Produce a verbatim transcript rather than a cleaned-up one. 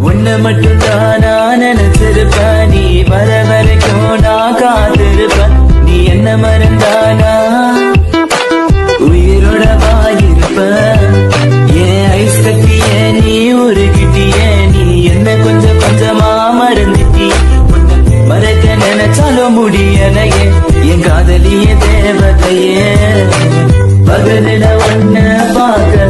உன்னை மட்டும் தான் நான் நினைச்சிருப்பேன், நீ வர வரைக்கும் நான் காத்திருப்பேன். நீ என்ன மறந்தானா உயிரோட வாயிருப்ப, ஏன் ஐஸ் கட்டிய நீ ஒரு கிட்டிய, நீ என்ன கொஞ்சம் கொஞ்சமா மறந்துட்டி. மறக்க நினைச்சாலும் முடியலையே என் காதலிய தேவதையே. பகலிட ஒன்ன பார்க்க